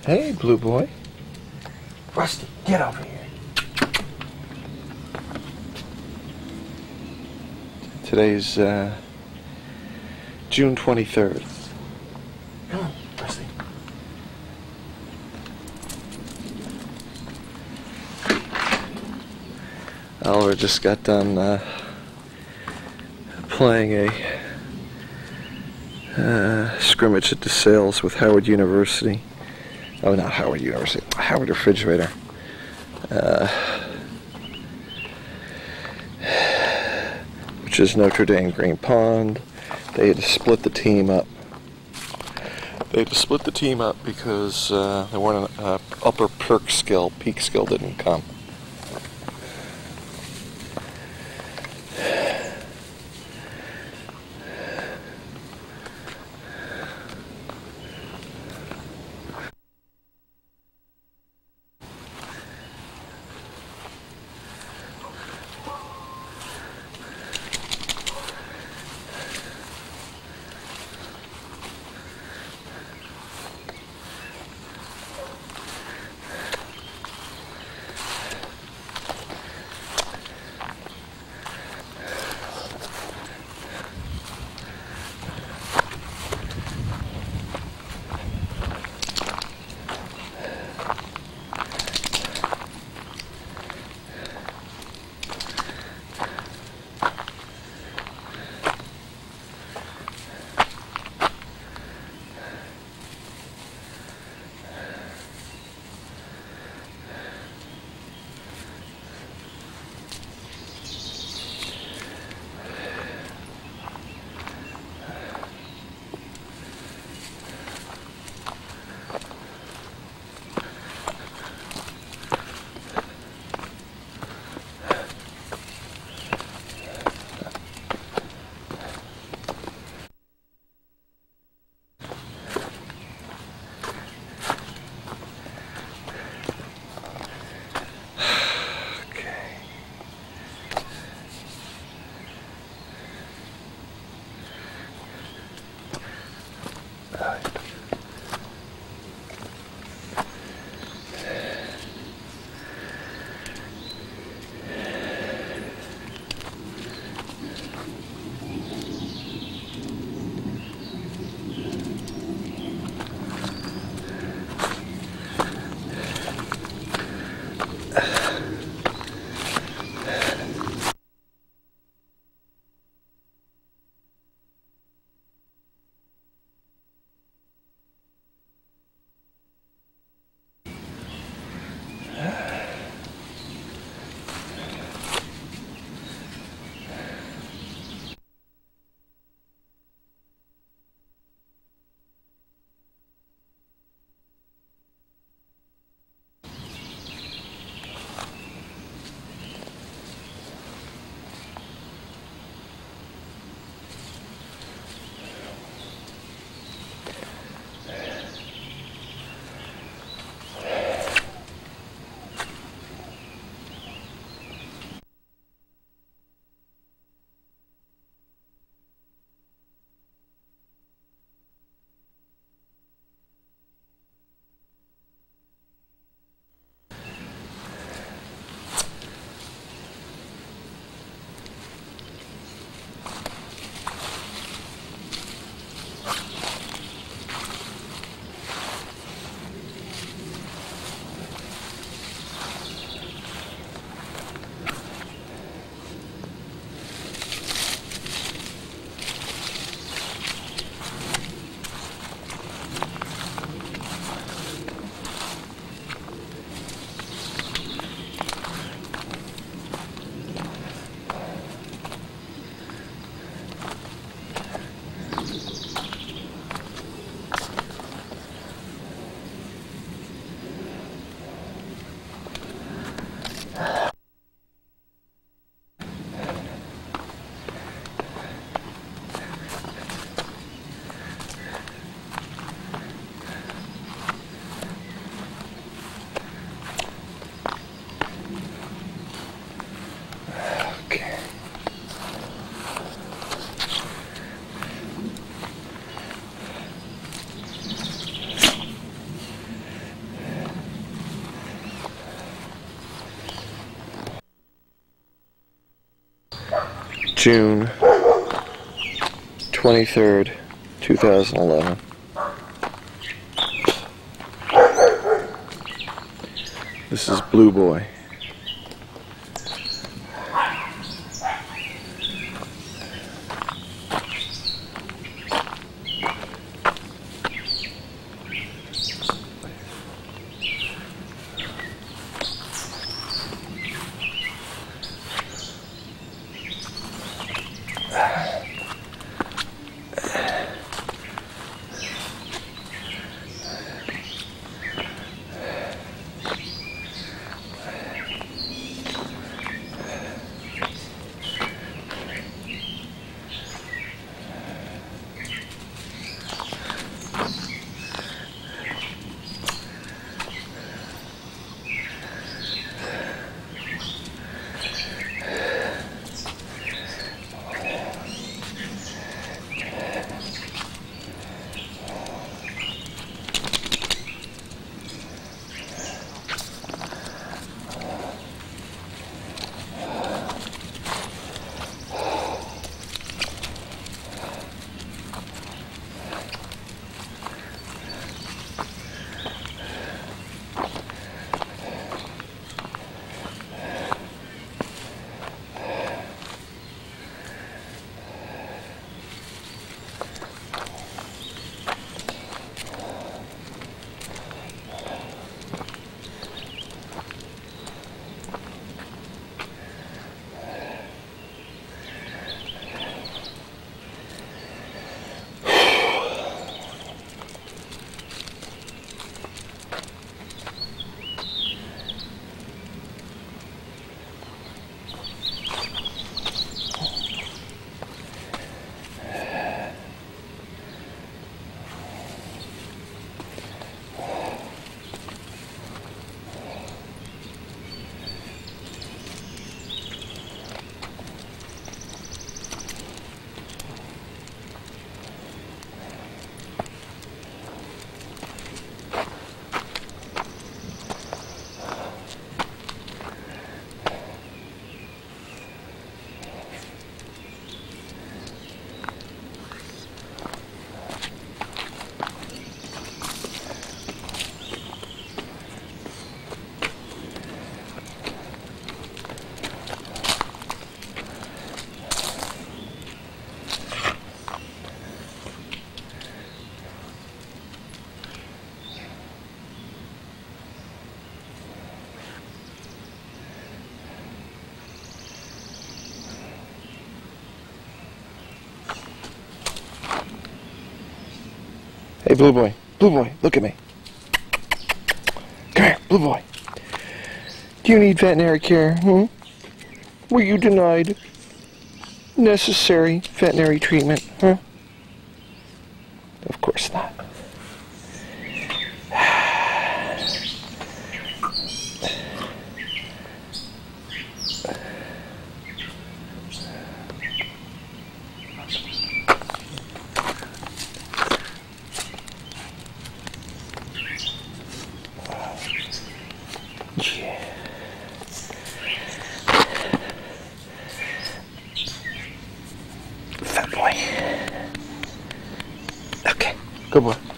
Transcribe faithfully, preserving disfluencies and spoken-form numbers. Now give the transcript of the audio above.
Hey, Blue Boy. Rusty, get over here. Today's uh, June twenty-third. Come on, Rusty. Oliver just got done uh, playing a uh, scrimmage at DeSales with Howard University. Oh, not Howard University. Howard Refrigerator. Uh, which is Notre Dame Green Pond. They had to split the team up. They had to split the team up because uh, they weren't an uh, upper perk skill. Peak skill didn't come. June twenty-third, two thousand eleven. This is Blue Boy. Hey, Blue Boy. Blue Boy, look at me. Come here, Blue Boy. Do you need veterinary care, hmm? Were you denied necessary veterinary treatment, huh? Of course not. Fat boy. Okay, good boy.